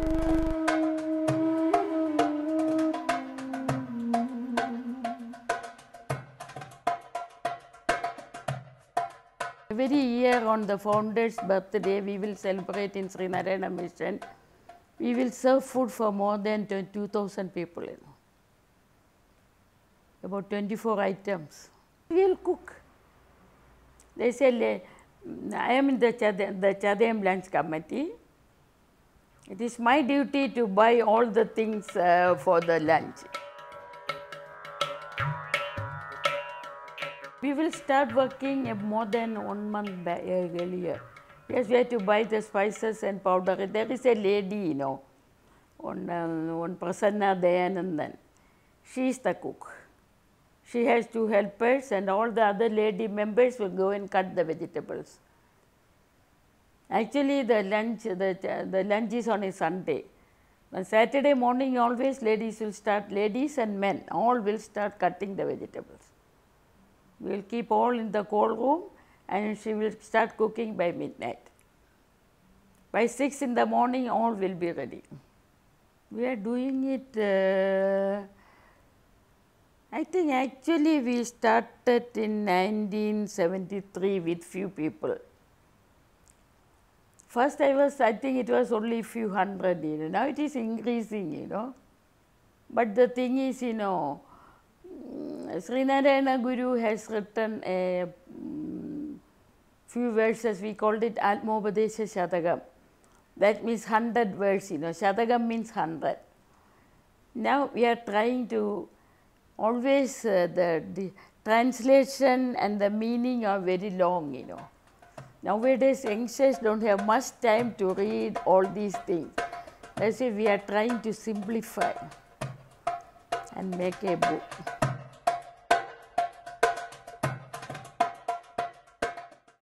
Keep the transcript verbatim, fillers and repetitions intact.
Every year on the founder's birthday, we will celebrate in Sri Narayana Mission. We will serve food for more than two thousand people, you know. About twenty-four items. We will cook. They say, I am in the Chadayam, the Chadayam Lunch Committee. It is my duty to buy all the things uh, for the lunch. We will start working more than one month back, earlier. Yes, we have to buy the spices and powder. There is a lady, you know, on, uh, on Prasanna Dayanandan. She is the cook. She has two helpers and all the other lady members will go and cut the vegetables. Actually, the lunch, the, the lunch is on a Sunday. On Saturday morning, always ladies will start, ladies and men, all will start cutting the vegetables. We will keep all in the cold room and she will start cooking by midnight. By six in the morning, all will be ready. We are doing it, uh, I think actually we started in nineteen seventy-three with few people. First I was, I think it was only few hundred, you know. Now it is increasing, you know. But the thing is, you know, Sri Narayana Guru has written a um, few verses, we called it Atmopadesha Shatakam. That means hundred verse, you know, Shatakam means hundred. Now we are trying to always, uh, the, the translation and the meaning are very long, you know. Nowadays youngsters don't have much time to read all these things. That's why we are trying to simplify and make a book.